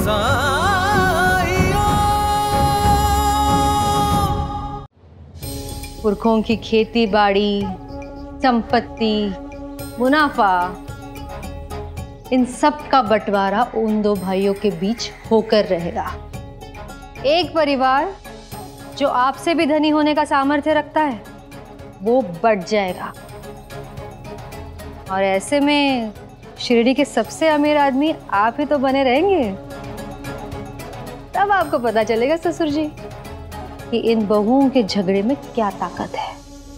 पुरखों की खेती बाड़ी, संपत्ति, मुनाफा, इन सब का बंटवारा उन दो भाइयों के बीच होकर रहेगा। एक परिवार जो आपसे भी धनी होने का सामर्थ्य रखता है वो बढ़ जाएगा, और ऐसे में शिरडी के सबसे अमीर आदमी आप ही तो बने रहेंगे। तब आपको पता चलेगा ससुर जी कि इन बहुओं के झगड़े में क्या ताकत है।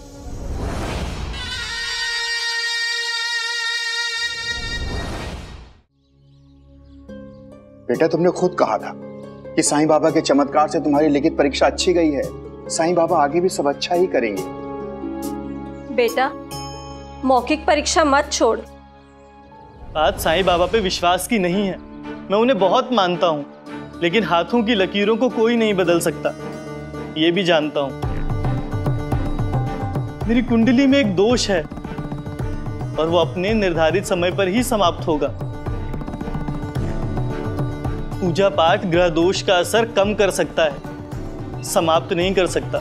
बेटा, तुमने खुद कहा था कि साईं बाबा के चमत्कार से तुम्हारी लिखित परीक्षा अच्छी गई है। साईं बाबा आगे भी सब अच्छा ही करेंगे। बेटा, मौखिक परीक्षा मत छोड़। बात साईं बाबा पे विश्वास की नहीं है, मैं उन्हें बहुत मानता हूँ, लेकिन हाथों की लकीरों को कोई नहीं बदल सकता, ये भी जानता हूँ। मेरी कुंडली में एक दोष है और वो अपने निर्धारित समय पर ही समाप्त होगा। पूजा पाठ ग्रह दोष का असर कम कर सकता है, समाप्त नहीं कर सकता।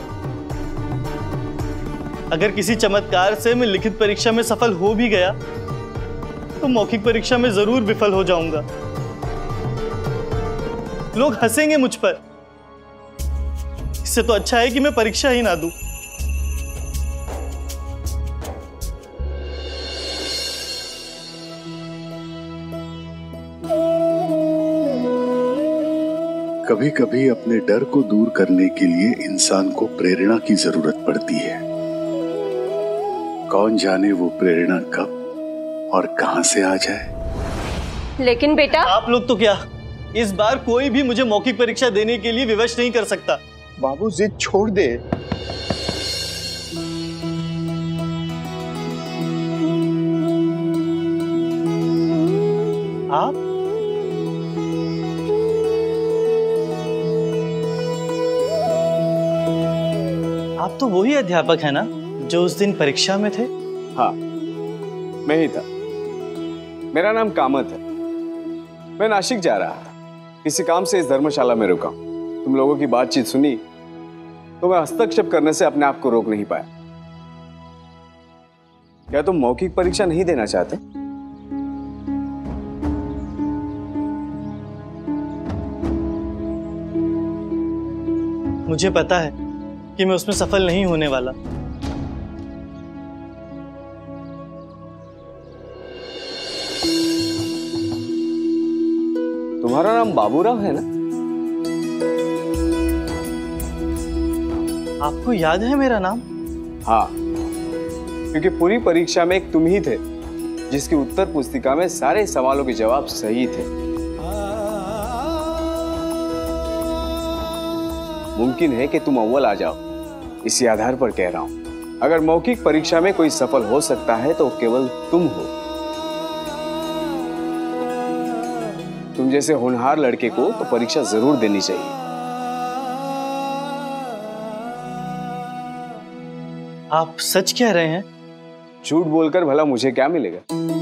अगर किसी चमत्कार से मैं लिखित परीक्षा में सफल हो भी गया तो मौखिक परीक्षा में जरूर विफल हो जाऊंगा। लोग हंसेंगे मुझ पर। इससे तो अच्छा है कि मैं परीक्षा ही ना दूं। कभी कभी अपने डर को दूर करने के लिए इंसान को प्रेरणा की जरूरत पड़ती है। कौन जाने वो प्रेरणा कब और कहां से आ जाए। लेकिन बेटा, आप लोग तो क्या, इस बार कोई भी मुझे मौखिक परीक्षा देने के लिए विवश नहीं कर सकता। बाबू, जिद छोड़ दे। आप तो वही अध्यापक है ना जो उस दिन परीक्षा में थे? हाँ, मैं ही था। मेरा नाम कामत है। मैं नासिक जा रहा था, किसी काम से इस धर्मशाला में रुका। तुम लोगों की बातचीत सुनी तो मैं हस्तक्षेप करने से अपने आप को रोक नहीं पाया। क्या तुम मौखिक परीक्षा नहीं देना चाहते? मुझे पता है कि मैं उसमें सफल नहीं होने वाला। तुम्हारा नाम बाबूराव है ना? आपको याद है मेरा नाम? हाँ, क्योंकि पूरी परीक्षा में एक तुम ही थे जिसकी उत्तर पुस्तिका में सारे सवालों के जवाब सही थे। मुमकिन है कि तुम अव्वल आ जाओ, इसी आधार पर कह रहा हूं। अगर मौखिक परीक्षा में कोई सफल हो सकता है तो केवल तुम हो। तुम जैसे होनहार लड़के को तो परीक्षा जरूर देनी चाहिए। आप सच कह रहे हैं? झूठ बोलकर भला मुझे क्या मिलेगा?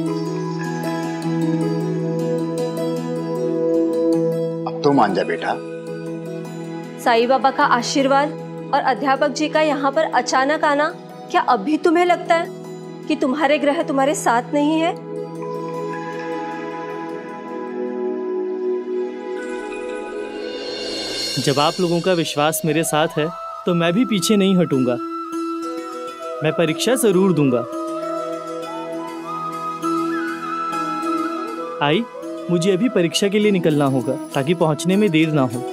अब तो मान जा बेटा। साईं बाबा का आशीर्वाद और अध्यापक जी का यहाँ पर अचानक आना, क्या अभी तुम्हें लगता है कि तुम्हारे ग्रह तुम्हारे साथ नहीं है? जब आप लोगों का विश्वास मेरे साथ है तो मैं भी पीछे नहीं हटूंगा। मैं परीक्षा जरूर दूंगा। आई, मुझे अभी परीक्षा के लिए निकलना होगा ताकि पहुंचने में देर ना हो।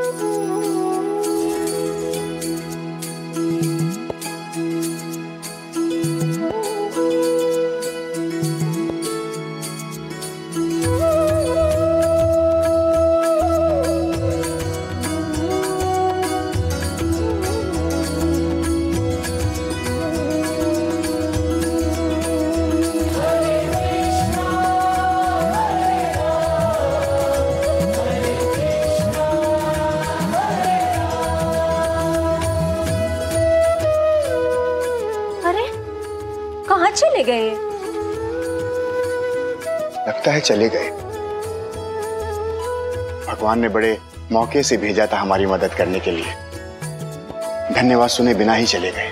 चले गए? लगता है चले गए। और भगवान ने बड़े मौके से भेजा था हमारी मदद करने के लिए। धन्यवाद सुने बिना ही चले गए।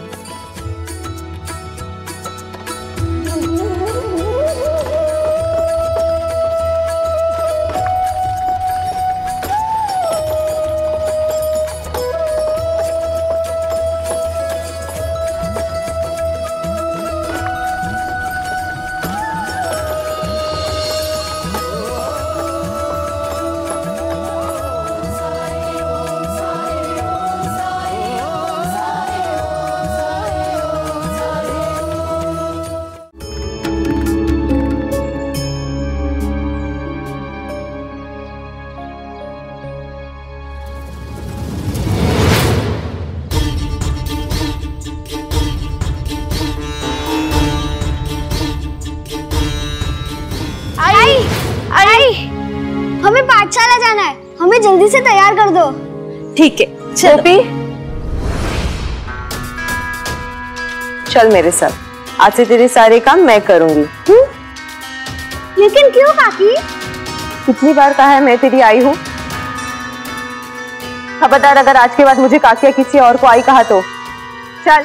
हमें पाठशाला जाना है, हमें जल्दी से तैयार कर दो। ठीक है गोपी, चल मेरे साथ, आज से तेरे सारे काम मैं करूंगी। लेकिन क्यों काकी? कितनी बार कहा है मैं तेरी आई हूँ। खबरदार अगर आज के बाद मुझे काकी या किसी और को आई कहा तो। चल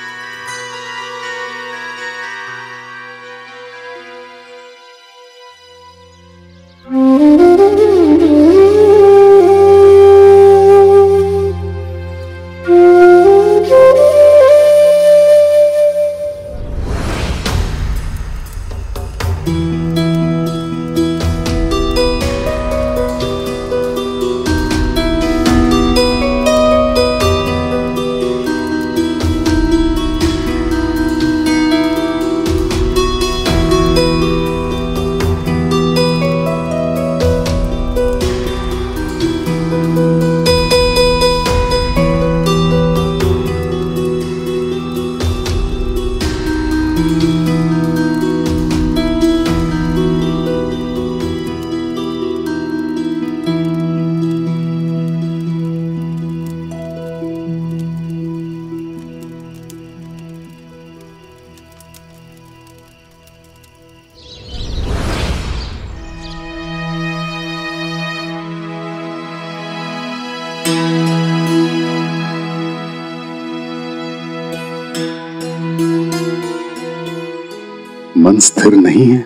मन स्थिर नहीं है।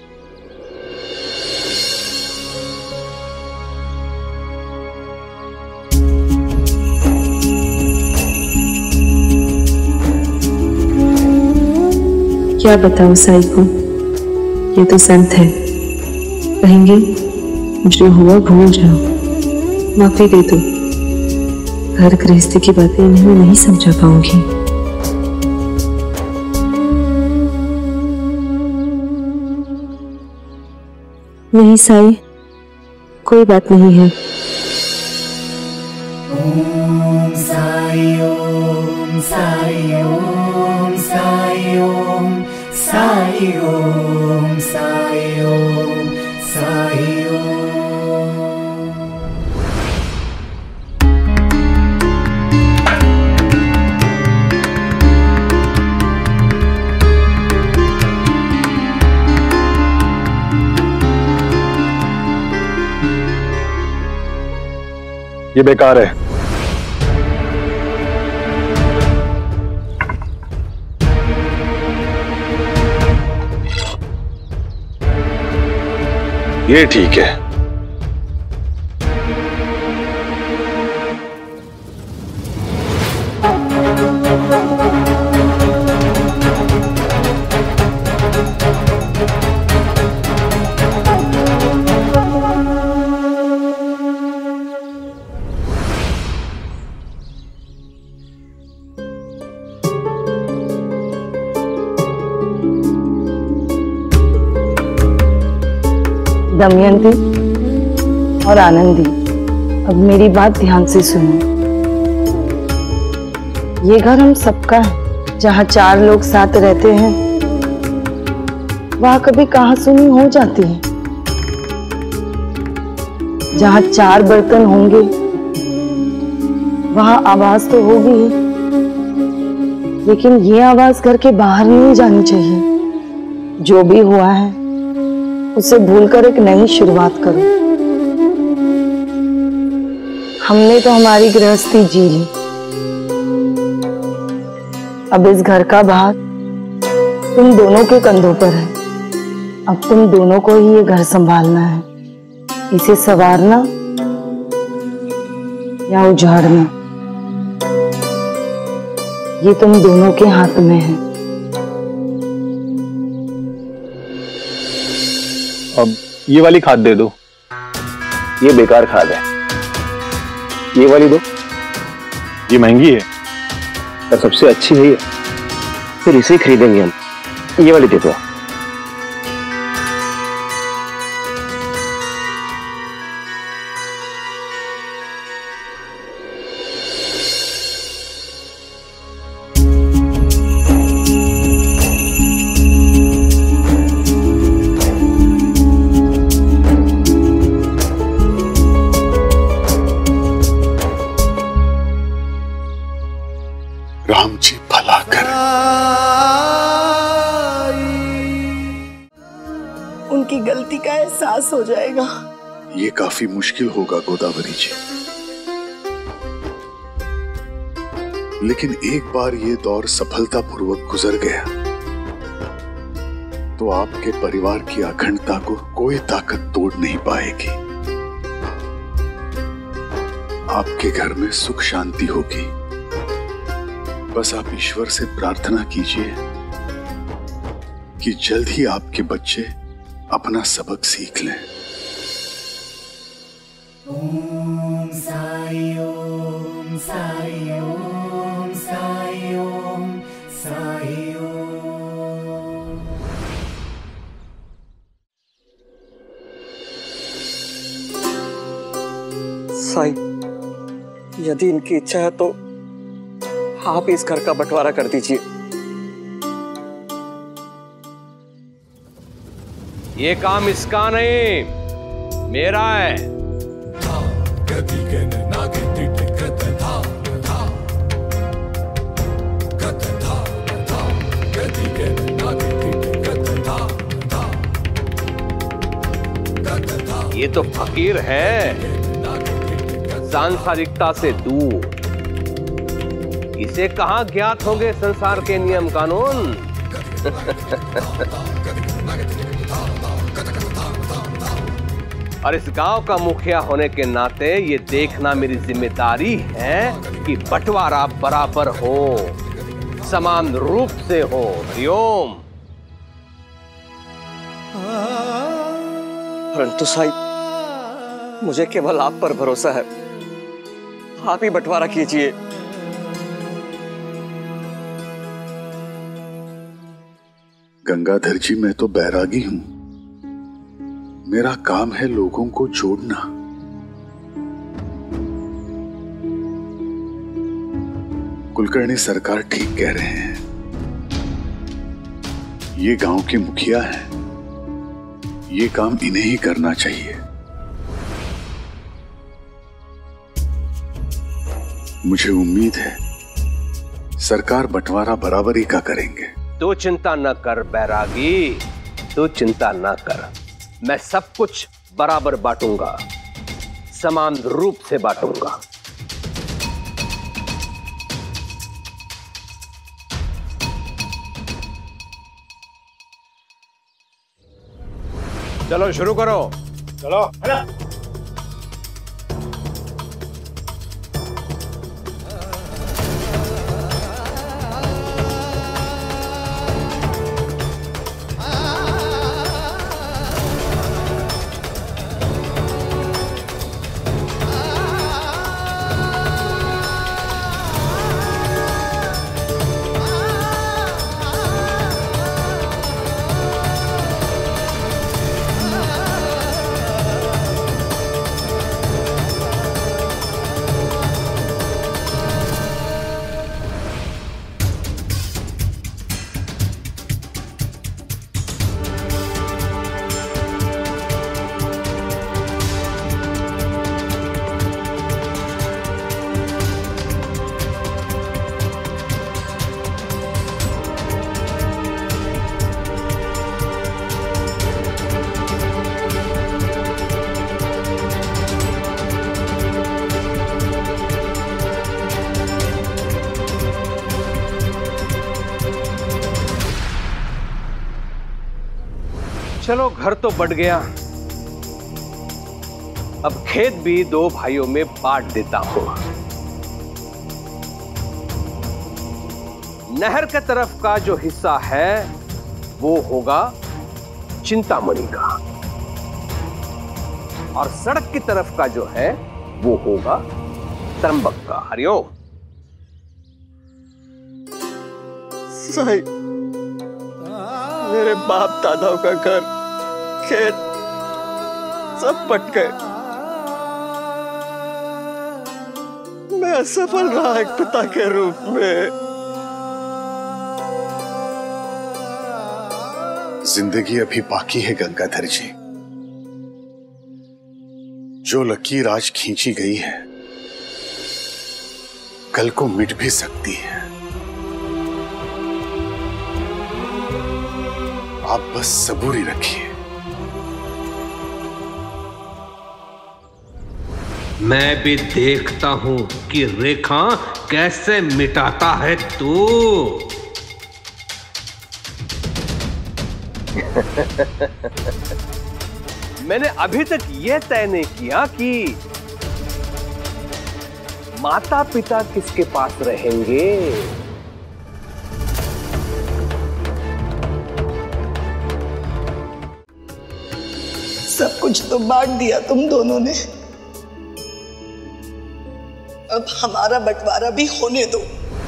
क्या बताऊं साई को, ये तो संत है, कहेंगे जो हुआ भूल जाओ, माफी दे दो। हर गृहस्थी की बातें इन्हें मैं नहीं समझा पाऊंगी। नहीं साई, कोई बात नहीं है। ओम साई ओम साई ओम साई ओम साई ओम साई ओम साई ओम। ये बेकार है। ये ठीक है। दमयंती और आनंदी, अब मेरी बात ध्यान से सुनो। ये घर हम सबका है। जहाँ चार लोग साथ रहते हैं वहाँ कभी कहासुनी हो जाती है। जहाँ चार बर्तन होंगे वहाँ आवाज तो होगी ही, लेकिन ये आवाज घर के बाहर नहीं जानी चाहिए। जो भी हुआ है उसे भूलकर एक नई शुरुआत करो। हमने तो हमारी गृहस्थी जी ली, अब इस घर का भार तुम दोनों के कंधों पर है। अब तुम दोनों को ही ये घर संभालना है, इसे संवारना या उजाड़ना, ये तुम दोनों के हाथ में है। अब ये वाली खाद दे दो। ये बेकार खाद है, ये वाली दो। ये महंगी है पर सबसे अच्छी है ये, फिर इसे खरीदेंगे हम। ये वाली दे दो। राम जी भला करें। उनकी गलती का एहसास हो जाएगा। ये काफी मुश्किल होगा गोदावरी जी, लेकिन एक बार ये दौर सफलतापूर्वक गुजर गया तो आपके परिवार की अखंडता को कोई ताकत तोड़ नहीं पाएगी। आपके घर में सुख शांति होगी। बस आप ईश्वर से प्रार्थना कीजिए कि जल्द ही आपके बच्चे अपना सबक सीख लें। ओम साई ओम साई ओम साई ओम साई ओम। साई, यदि इनकी इच्छा है तो आप इस घर का बंटवारा कर दीजिए। ये काम इसका नहीं, मेरा है। ये तो फकीर है, सांसारिकता से दूर। इसे कहां ज्ञात होंगे संसार के नियम कानून। और इस गांव का मुखिया होने के नाते ये देखना मेरी जिम्मेदारी है कि बंटवारा बराबर हो, समान रूप से हो। हरिओम। परंतु साई, मुझे केवल आप पर भरोसा है। आप ही बंटवारा कीजिए। गंगाधर जी, मैं तो बैरागी हूं। मेरा काम है लोगों को जोड़ना। कुलकर्णी सरकार ठीक कह रहे हैं। ये गांव के मुखिया हैं, ये काम इन्हें ही करना चाहिए। मुझे उम्मीद है सरकार बंटवारा बराबरी का करेंगे। तू चिंता न कर बैरागी, तू चिंता न कर। मैं सब कुछ बराबर बांटूंगा, समान रूप से बांटूंगा। चलो शुरू करो। चलो। चलो घर तो बट गया, अब खेत भी दो भाइयों में बांट देता हूं। नहर के तरफ का जो हिस्सा है वो होगा चिंतामणि का, और सड़क की तरफ का जो है वो होगा त्र्यंबक का। हरिओम। साई, मेरे बाप दादाओं का घर, खेत सब बट गए। मैं असफल रहा एक पिता के रूप में। जिंदगी अभी बाकी है गंगाधर जी। जो लकीर आज खींची गई है कल को मिट भी सकती है। आप बस सबूरी रखिए। मैं भी देखता हूं कि रेखा कैसे मिटाता है तू। मैंने अभी तक यह तय नहीं किया कि माता पिता किसके पास रहेंगे। सब कुछ तो बांट दिया तुम दोनों ने, अब हमारा बंटवारा भी होने दो।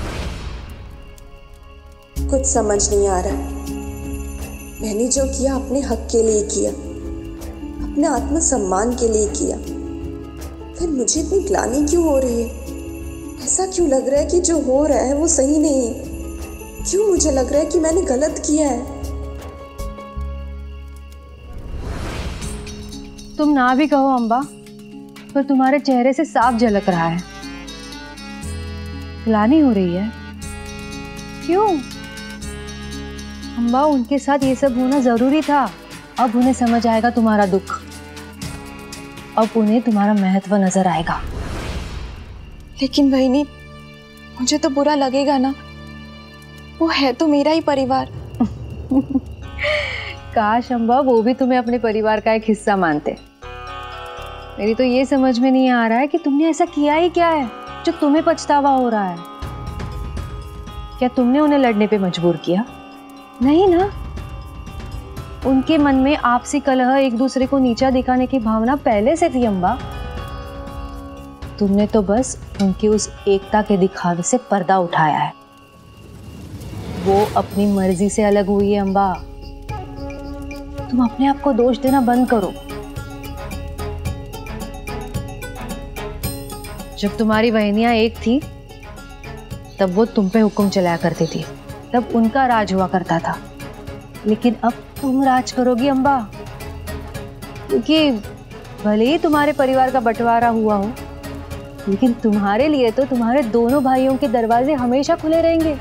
कुछ समझ नहीं आ रहा। मैंने जो किया अपने हक के लिए किया, अपने आत्मसम्मान के लिए किया, फिर मुझे इतनी ग्लानि क्यों हो रही है? ऐसा क्यों लग रहा है कि जो हो रहा है वो सही नहीं है? क्यों मुझे लग रहा है कि मैंने गलत किया है? तुम ना भी कहो अम्बा, पर तुम्हारे चेहरे से साफ झलक रहा है। ग्लानि हो रही है। क्यों अम्बा? उनके साथ ये सब होना जरूरी था। अब उन्हें समझ आएगा तुम्हारा दुख, अब उन्हें तुम्हारा महत्व नजर आएगा। लेकिन बहनी, मुझे तो बुरा लगेगा ना, वो है तो मेरा ही परिवार। काश अम्बा वो भी तुम्हें अपने परिवार का एक हिस्सा मानते। मेरी तो ये समझ में नहीं आ रहा है कि तुमने ऐसा किया ही क्या है जो तुम्हें पछतावा हो रहा है। क्या तुमने उन्हें लड़ने पे मजबूर किया? नहीं ना। उनके मन में आपसी कलह, एक दूसरे को नीचा दिखाने की भावना पहले से थी अम्बा। तुमने तो बस उनकी उस एकता के दिखावे से पर्दा उठाया है। वो अपनी मर्जी से अलग हुई है अम्बा। तुम अपने आप को दोष देना बंद करो। जब तुम्हारी बहनियां एक थी तब वो तुम पे हुक्म चलाया करती थी, तब उनका राज हुआ करता था। लेकिन अब तुम राज करोगी अम्बा, क्योंकि भले ही तुम्हारे परिवार का बंटवारा हुआ हो, लेकिन तुम्हारे लिए तो तुम्हारे दोनों भाइयों के दरवाजे हमेशा खुले रहेंगे।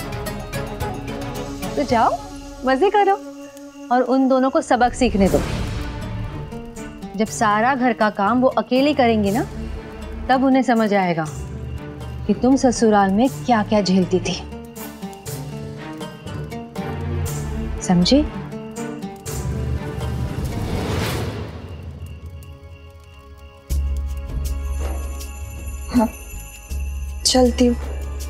तो जाओ मजे करो और उन दोनों को सबक सीखने दो। जब सारा घर का काम वो अकेले करेंगे ना, तब उन्हें समझ आएगा कि तुम ससुराल में क्या क्या झेलती थी। समझी? हाँ, चलती हूँ।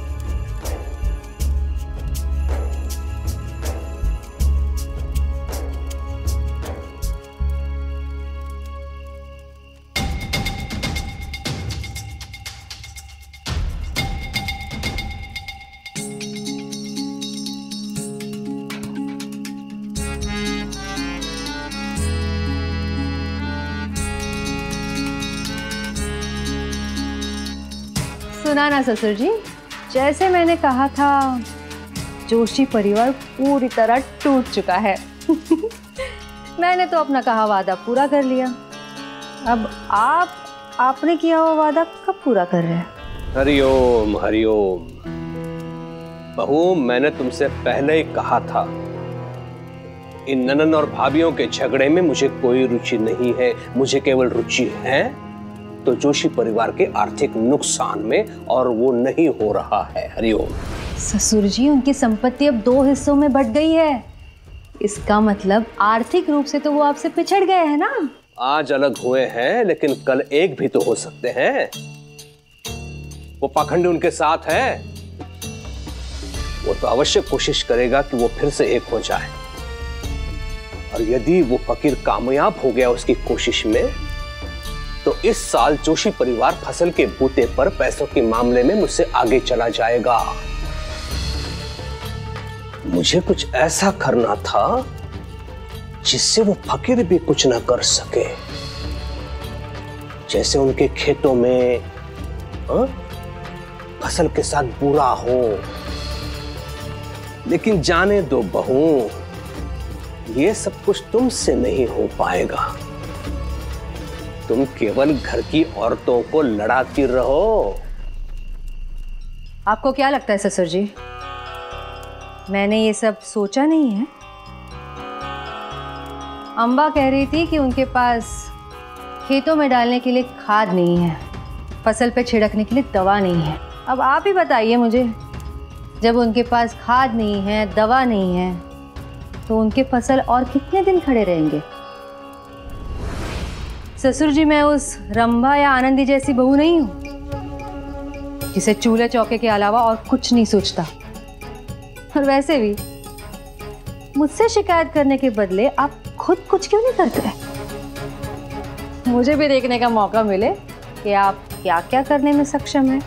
सुना ना ससुर जी, जैसे मैंने कहा था, जोशी परिवार पूरी तरह टूट चुका है। मैंने तो अपना कहा वादा पूरा कर लिया। अब आपने किया हुआ वादा कब पूरा कर रहे हैं? हरिओम हरिओम। बहू, मैंने तुमसे पहले ही कहा था, इन ननन और भाभियों के झगड़े में मुझे कोई रुचि नहीं है। मुझे केवल रुचि है तो जोशी परिवार के आर्थिक नुकसान में, और वो नहीं हो रहा है। हरिओम। ससुर जी, उनकी संपत्ति अब 2 हिस्सों में बंट गई है, इसका मतलब आर्थिक रूप से तो वो आपसे पिछड़ गए हैं ना। आज अलग हुए हैं लेकिन कल एक भी तो हो सकते हैं। वो पाखंडी उनके साथ है, वो तो अवश्य कोशिश करेगा कि वो फिर से एक हो जाए। और यदि वो फकीर कामयाब हो गया उसकी कोशिश में, तो इस साल जोशी परिवार फसल के बूते पर पैसों के मामले में मुझसे आगे चला जाएगा। मुझे कुछ ऐसा करना था जिससे वो फकीर भी कुछ ना कर सके। जैसे उनके खेतों में फसल के साथ बुरा हो। लेकिन जाने दो बहू, ये सब कुछ तुमसे नहीं हो पाएगा। तुम केवल घर की औरतों को लड़ाती रहो। आपको क्या लगता है ससुर जी, मैंने ये सब सोचा नहीं है? अम्बा कह रही थी कि उनके पास खेतों में डालने के लिए खाद नहीं है, फसल पे छिड़कने के लिए दवा नहीं है। अब आप ही बताइए मुझे, जब उनके पास खाद नहीं है, दवा नहीं है, तो उनके फसल और कितने दिन खड़े रहेंगे? ससुर जी, मैं उस रंभा या आनंदी जैसी बहू नहीं हूं जिसे चूल्हे चौके के अलावा और कुछ नहीं सोचता। और वैसे भी मुझसे शिकायत करने के बदले आप खुद कुछ क्यों नहीं करते? मुझे भी देखने का मौका मिले कि आप क्या क्या करने में सक्षम हैं।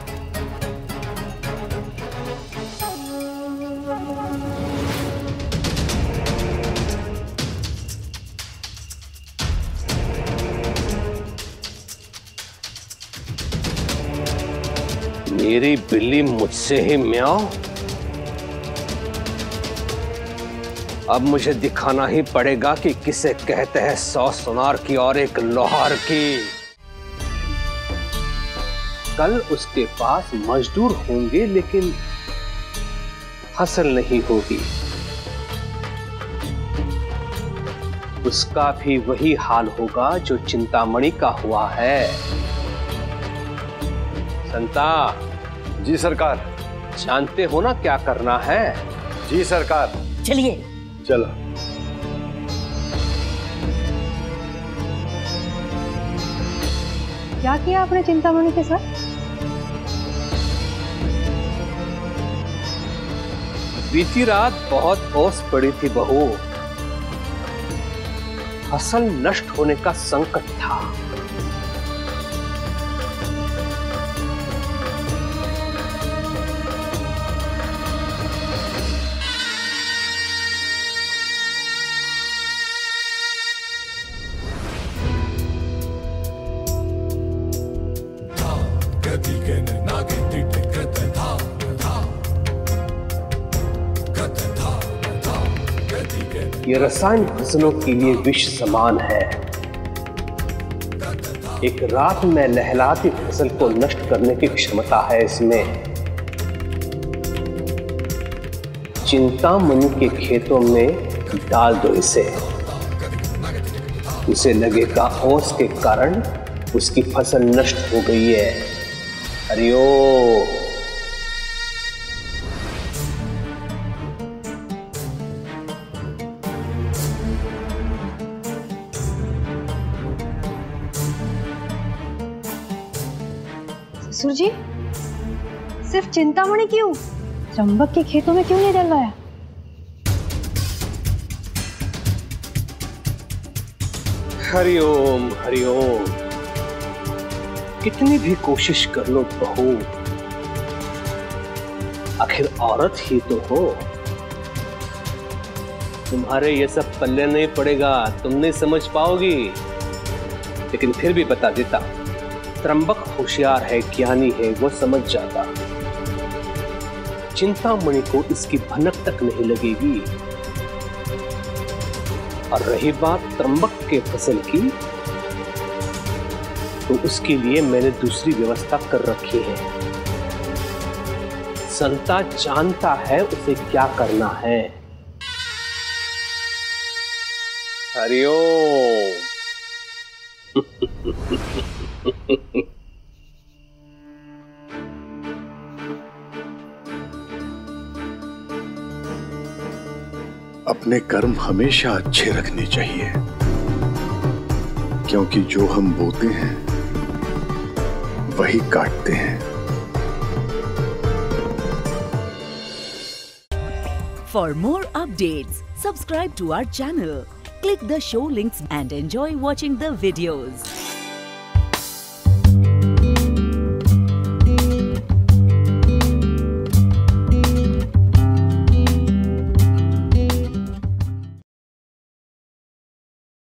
मेरी बिल्ली मुझसे ही म्याऊं। अब मुझे दिखाना ही पड़ेगा कि किसे कहते हैं 100 सुनार की और एक लोहार की। कल उसके पास मजदूर होंगे लेकिन फसल नहीं होगी। उसका भी वही हाल होगा जो चिंतामणि का हुआ है। संता। जी सरकार। जानते हो ना क्या करना है? जी सरकार। चलिए। चलो। क्या किया आपने चिंतामणि के साथ? बीती रात बहुत ओस पड़ी थी बहू। फसल नष्ट होने का संकट था। ये रसायन फसलों के लिए विष समान है। एक रात में लहलाती फसल को नष्ट करने की क्षमता है इसमें। चिंतामणि के खेतों में डाल दो इसे। उसे लगेगा ओस के कारण उसकी फसल नष्ट हो गई है। हरिओम। ससुर जी, सिर्फ चिंतामणि क्यों, चंबक के खेतों में क्यों नहीं डलवाया? हरिओम हरिओम। कितनी भी कोशिश कर लो बहू, आखिर औरत ही तो हो। तुम्हारे ये सब पल्ले नहीं पड़ेगा, तुम नहीं समझ पाओगी। लेकिन फिर भी बता देता, त्रंबक होशियार है, ज्ञानी है, वो समझ जाता। चिंतामणि को इसकी भनक तक नहीं लगेगी। और रही बात त्रंबक के फसल की, तो उसके लिए मैंने दूसरी व्यवस्था कर रखी है। संता जानता है उसे क्या करना है। हरिओम। अब अपने कर्म हमेशा अच्छे रखने चाहिए, क्योंकि जो हम बोते हैं वही काटते हैं। For more updates, subscribe to our channel, click the show links and enjoy watching the videos.